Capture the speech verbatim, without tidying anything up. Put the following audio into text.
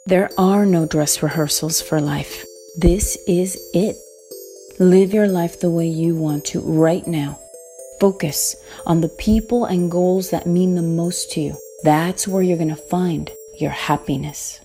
There are no dress rehearsals for life. This is it. Live your life the way you want to right now. Focus on the people and goals that mean the most to you. That's where you're going to find your happiness.